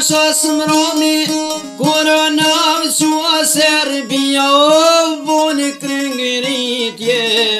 așa smromi, Coronam și-o Serbia, o bună crângărit e.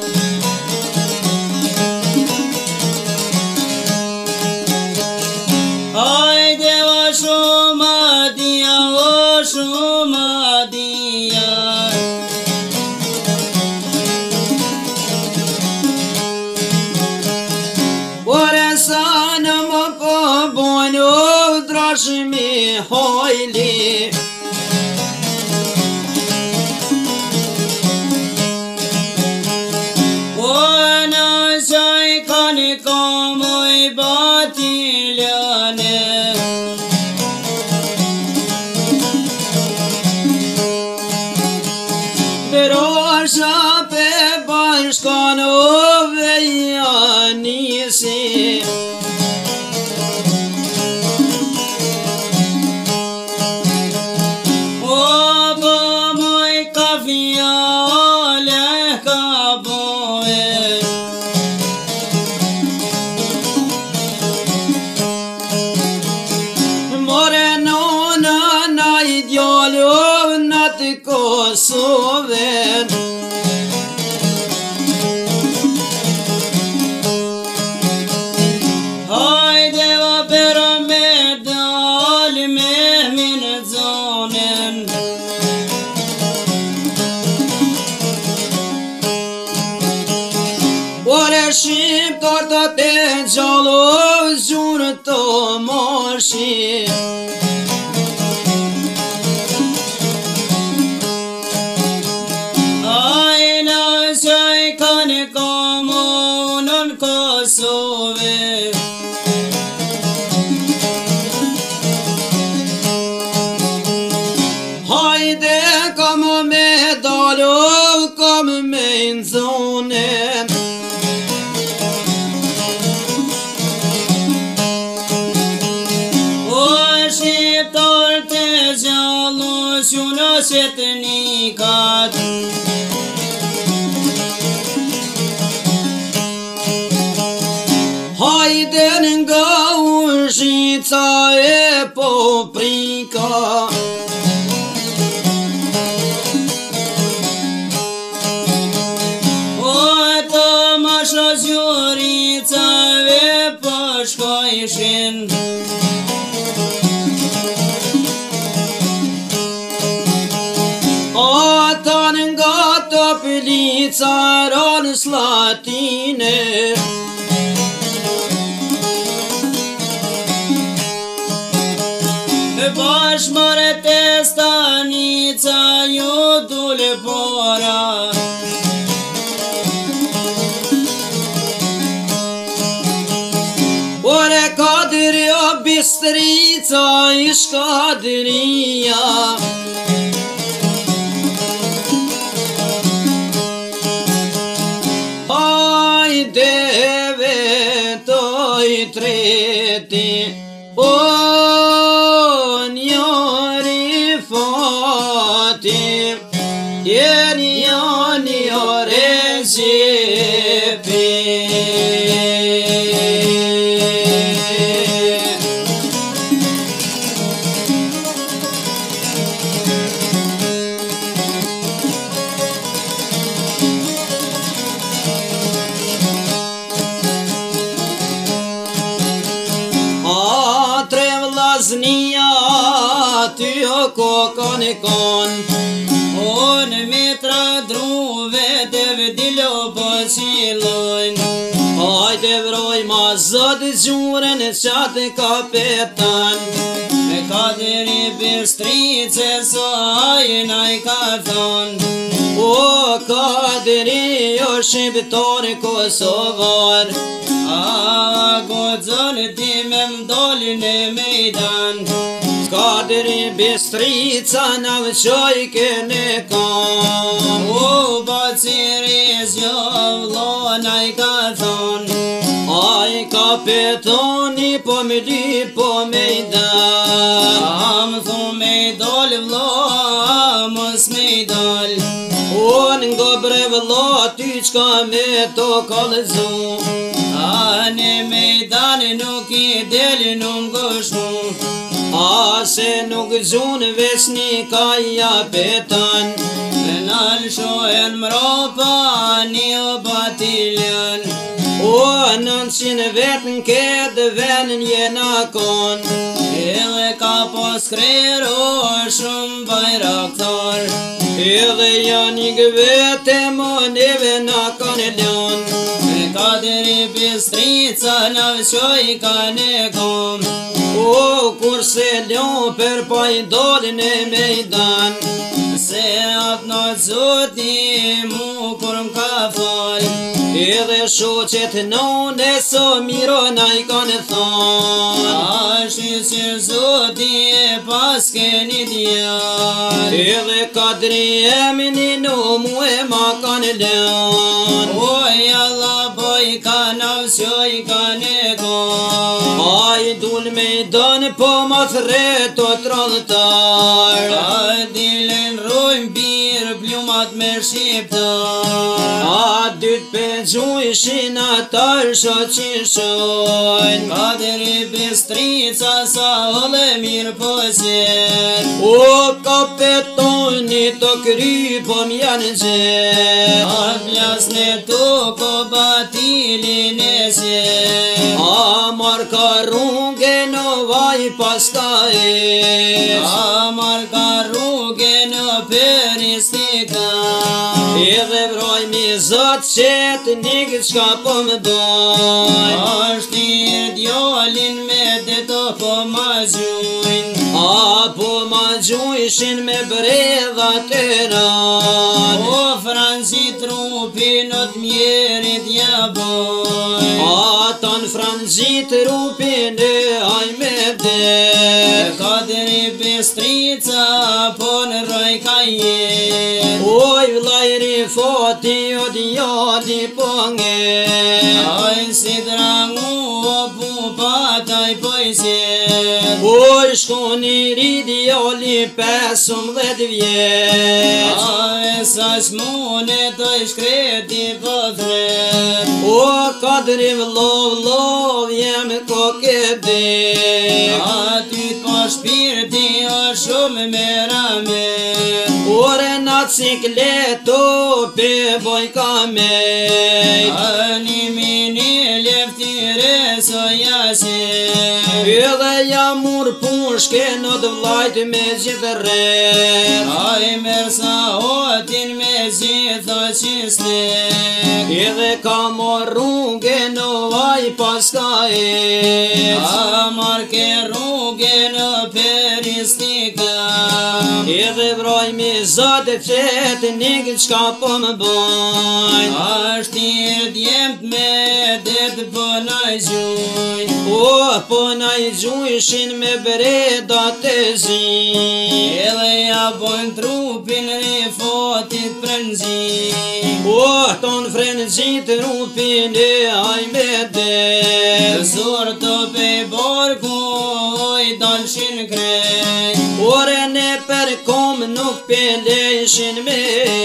Haide o Șumadia, o Șumadia, Ore să-nă-mă pe buni, o dragi Mihaili. Ona să-i cane comoi batiliane, Roșa pe bașcană o veia nisi. o bămoi ca fiale ca boie, Morenona n-ai diolio n-at Kosoven. haide o peramedal me min zonen, Ore și tortă te giolo jur tomoși. aina să-i cane comunul Kosove, Haide come medalio come menzone. o șiptor te zeală și una setnicat, Haide lângă ușița e poprica. o tămașa ziorița e pășcoișin, Ata lângă topilița ron slatine. baș mare te stanița iudul pora, Ore cadria bistrița iși cadria. Haide vetoi treti oniori fati ieni ore Kokon on metra druve te dilio posilon, Haide vroi ma zăd juren șate capetan. pe cadere bistrițe să ai n-ai carton, O cadri o șibtor kosovar. a goțon timem doline meidan, Cadri bistrița n-am șoiche necam. o bațirez eu n-ai carton, Ai capetoni pomidi pomeidan. am tu meidol vlamus meidol, On gobre vlatička me to kalzu. ane meidan nu ki del nu goșnu, se nuk gjun vesni ka ja petan. Nal shohen mropa një batiljen. O 900 vetën këtë venën jena kon. Edhe ka pas krero shumë bajraktar. Edhe janë i gëvete mo neve na kanë lën. Kaderi Bistrica na vqoj ka ne kom. O kurse lën për pa i dolin e mejdan. Se atë në zoti mu kur m'ka fal. Edhe shoqet none so miro na i kanë thonë. Ashtë që zoti e pas keni djall. Edhe kadri emini në mu e ma kanë lën. Oj Allah boj ka na vqoj ka ne kom. A i dul me i dënë po ma thret o trollëtar. A dilen rojmë birë plumat me shqiptar. A dyt pe gjujshin atar shoqishojnë. Kaderi Bistrica sa ole mirë po zet. O kapetoni të kry po m'janë gjet. A plasne to ko batilin e zet. A marka rrugë në vaj pas ka e. A marka rrugë në peristika. Edhe vroj mi zot qetë nikë qka po më dojnë. Ashtë i djallin me deto po ma gjujnë. A po ma gjujshin me bredha të ranë. O franzi trupi në të mjerit ja bojnë. A ton franzit rupin e aj me det. Kaderi Bistrica po në roj ka jet. Oj vlajri foti o djali po nge. Aj si drangu o pupa taj po i zet. Oj shkoni ri djali 15 vjeq. Aj sa shmune të shkreti po thret. O kadri vlov jem koke det. A ty t'po shpirti o shumë meramet. Ore na cikleto pe boj kamej. A një mini leftire so jaset. Edhe ja mur pushke në të vlajt me gjithë rreth. Aj mersa otin me gjithë o qistek. Edhe ka mor rrugë në vaj pas ka e. A marke rrugë në peristika. Edhe vroj mi zote qetë nikë qka po më bojnë. Ashtë i djemt me det po na i gjujnë. O po na i gjujshin me breda të zi. Edhe ja bojnë trupin e fotit frenzi. O ton frenzit rupin e aj me det. Zor të pe borku oj dalshin krej. Ore ne për kom nuk peleshin me.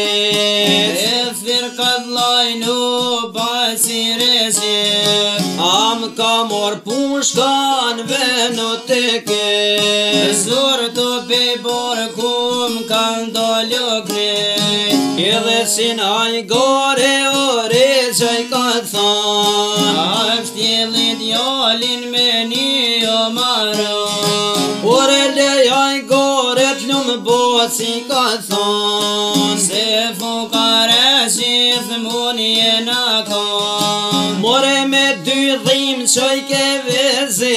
E firkat lajnu basi rezet. Am ka mor pushkan venu të ke. Zor të pe borku m'kan dollu krej. Edhe sin aj gore ore qaj ka than. Ashtë jeli djallin me një o maron. Ore lej aj gore t'lum boci ka than. Se fukare gjithë mun jena kam. More me dy dhim qoj ke vezi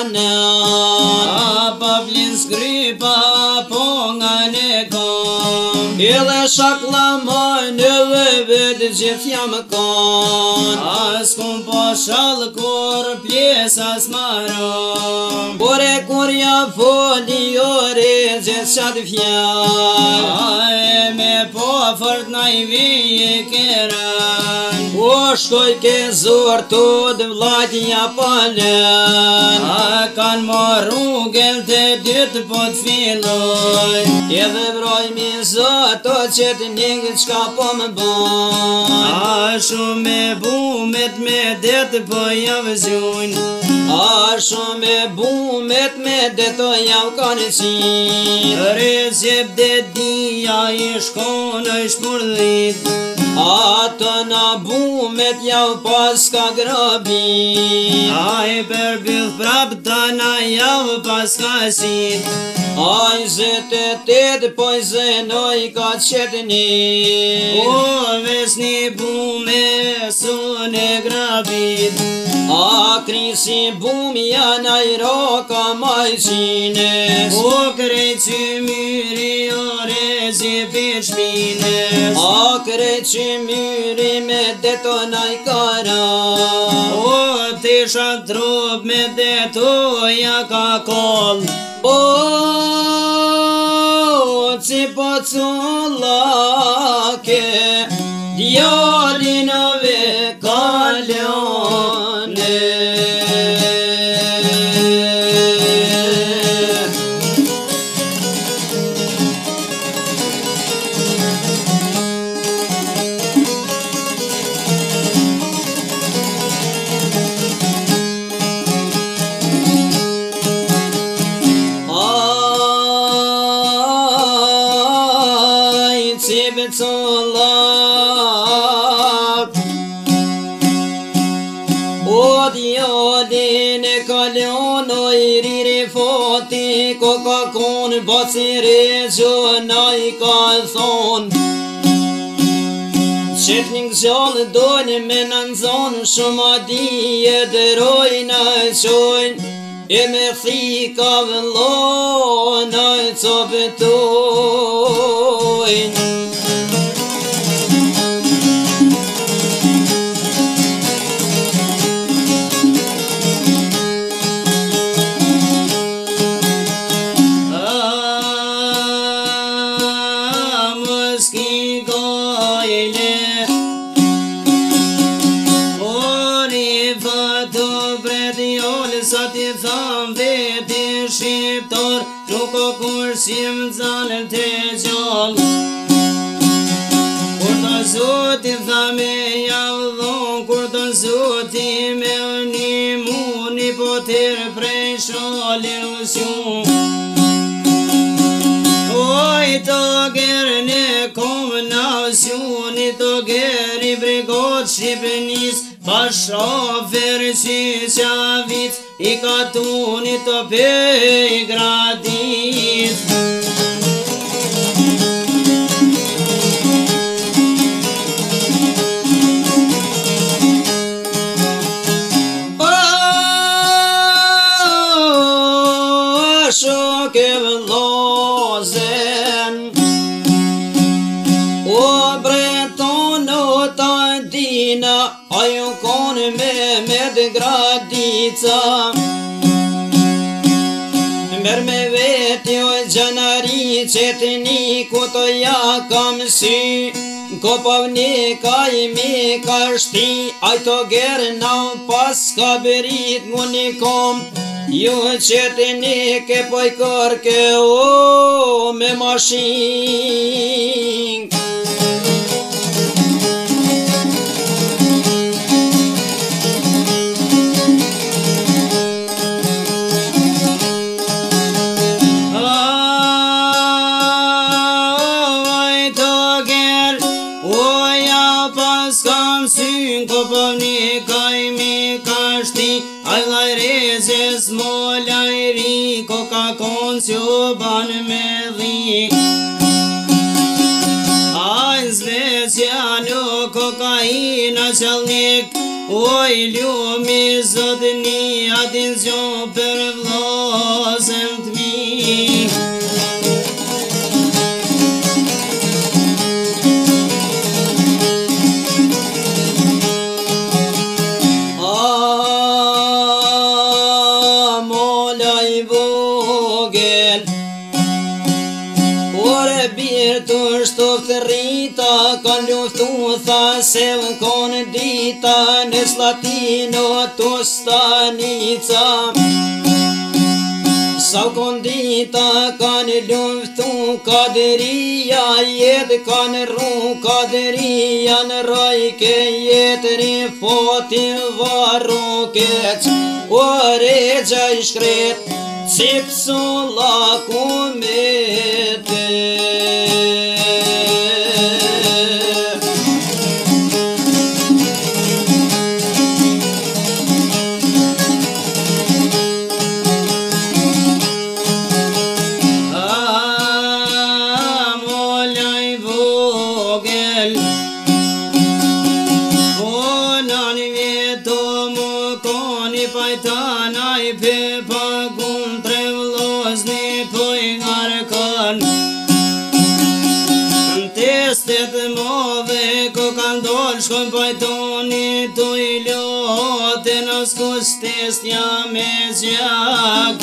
zanan. A pa vlin skrypa po nga ne kam. Edhe shaklamajn edhe vetë gjithë jam kan. As kum po shal kur pjesa s'maram. Ore kur ja foli ore gjithë qatë fjall. A e me po fort na i vije keran. O shkoj ke zor të dë vlajtja palen. A kan marru gel të dytë po t'filoj. Edhe vroj mi zor ato që të ningët qka po më bon. A shumë me bumet me detë po javë zjojnë. A shumë me bumet me deto javë kanë qinë. Rezjep dhe dia i shkona i shpurdhit. Ato na bumet javë pas ka grabit. A i përbidh prap ta na javë pas ka sit. A i zete tete po i zenoj ka qetëni. O vesni bume sune grabit. A krisi bumi janë a i roka majqines. O krejqy myri o rezi pichmines. A krejqy myri me detona i kara. O tisha trup me detoja ka kol. O cipo cullake djalinove kalone. Cibëcullak O djallin e kalon o i riri fati ko ka kon bacire gjona i ka thon Qet një gjallë dojnë me në nëzonë shumë adije dërojnë e qojnë E me thika vëllona e cobetojnë Shqiptar, nuk o kur si më zalën të gjallë Kur të zoti tha me javë dhonë Kur të zoti me një muni po tërë prej shale usion Oj të gërë në komë në usioni Të gërë i brigot Shqipënis Bashofer si qavic I ka tuni të pej gradit O shoke vëllozen O breton o ta dina Ajo kone me gradica Mër me veti o gjanari Qetëni ku të ja kam sy Ko pavni ka i mi ka shti Ajto gjerë na pas ka berit Nguni kom Ju qetëni ke poj kërke o me mashin Molajri ko ka konë që banë me dhi Ajnë specialu kokaina qëllnik Oj ljumi zotëni atencion për vlozëm të mi Ka luftu tha se më konë dita Në Slatino të stanica Sau kondita kanë luftu kaderia, jetë kanë ru kaderia në rajke jetëri foti varu keq. Ore gjaj shkret, cipsu laku mete. Shkon pajtoni tu I lote naskus testja me zjak.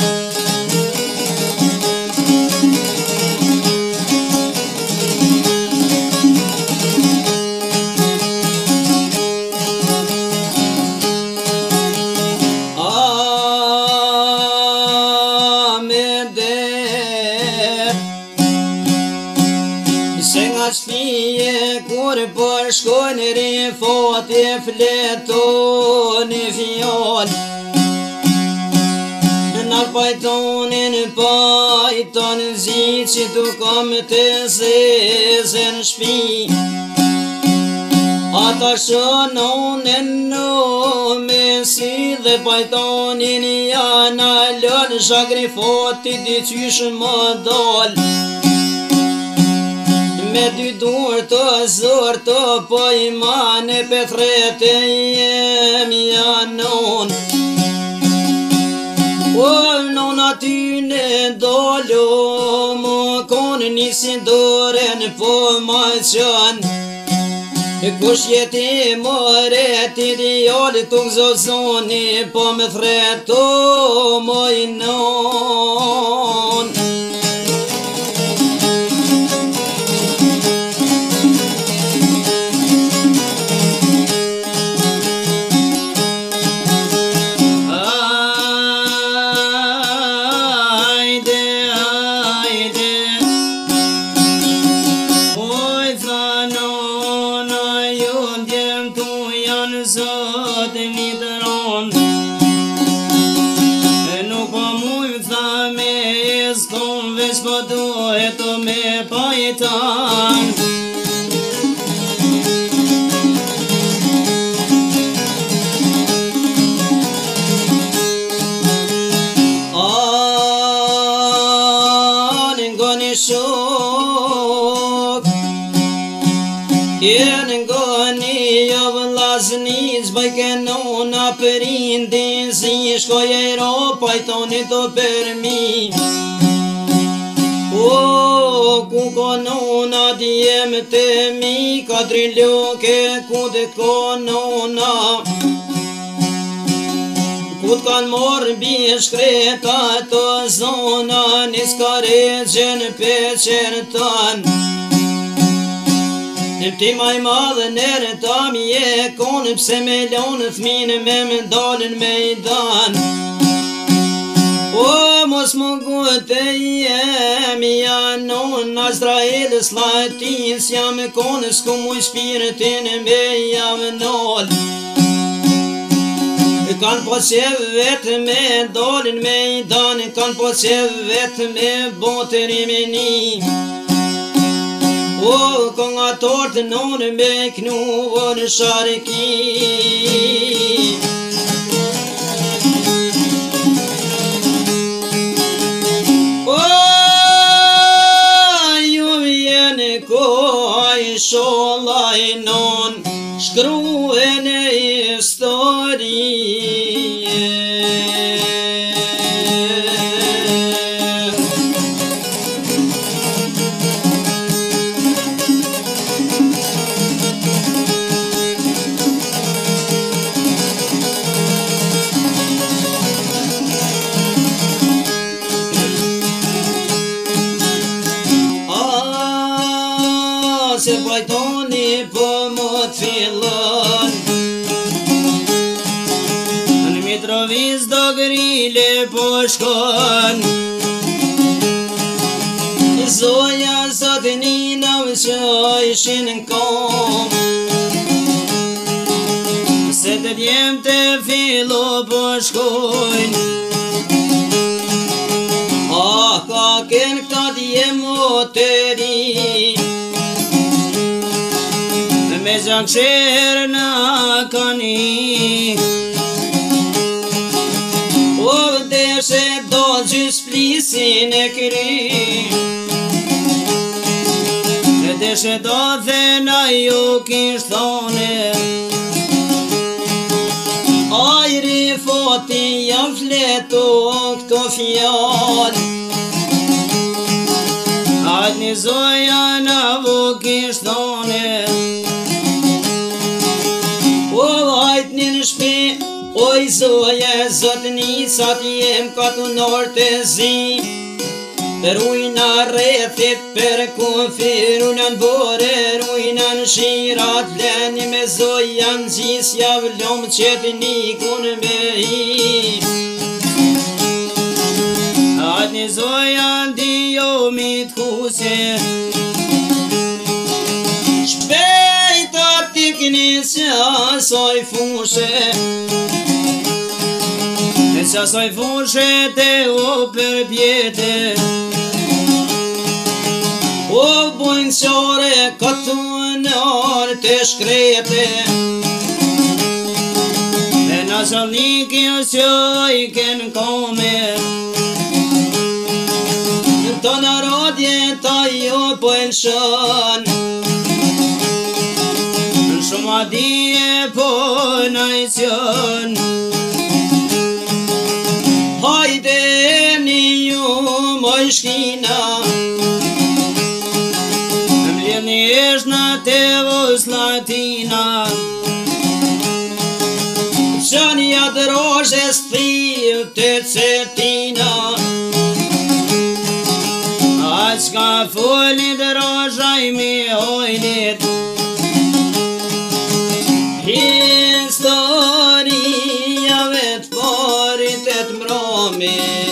Por shkojnë rifot e fletoni fjall. Në pajtonin pajton zi që tu kam të zeze në shpi. Ata shënonin në mesi dhe pajtonin janë alën shagrifoti di qysh më dal. Me dy dur të zër të po imane petrete jem janon. O non aty në dolo më konë nisin dëren po ma qën. Kush jeti mëre ti diolli tuk zozoni po me threto më inon. Përindin si shkoj e ro pajtoni të për mi. O ku konona djem të mi katri loke ku të konona. Ku të kanë morë bi shkreta të zona niska regjen peqer tanë. Ti maj madhe nere ta mi e konë pse me lonë thmine me më dalën me I danë. O mos më gute jemi janon Azraelës lajtis jam e konë s'ku muj shpirtin me jam nolë. Kanë po që vetë me dalën me I danë, kanë po që vetë me botëri me një. O konga tortë nënë me knuvo në sharki. O ju vjene koj sholaj non shkruen e historie. Se pajtoni po më të fillon Në Mitrovic do grile po shkon Zoja zotninave që ishin në kom, se të djemë të fillo po shkojnë. Ka ken këta djemë o të ri, me gjakësherë në kani. O vdeshe do gjys flisin e kry, Deshe do dhe na ju kishtë thone, ajri foti jam fleto këto fjallë. Hajt një zoja na vu kishtë thone, O hajt një në shpi, oj zoje zotni sa t'jem ka të nërë të zi. Rujna rrethit për kufir, rujna në bore, rujna në shirat, leni me zoja në gjis javlom që t'nikun me hi. hajt një zoja ndi jo mit kuse, Shpejta t'i knisë asoj fushe, e qasoj fushe te o për pjete. O bujnë qore këtu në orë të shkrete, E na shalniki o qoj ken kome, në të në rodje ta jo po e lëshën. në shumë adije po na i qën. Hajde një ju moj shkina, Një esh në te vos latina, që një adrozhes thil të cetina. aq ka folit rozhaj mi ojlit, Historia vetë parit e të mromi,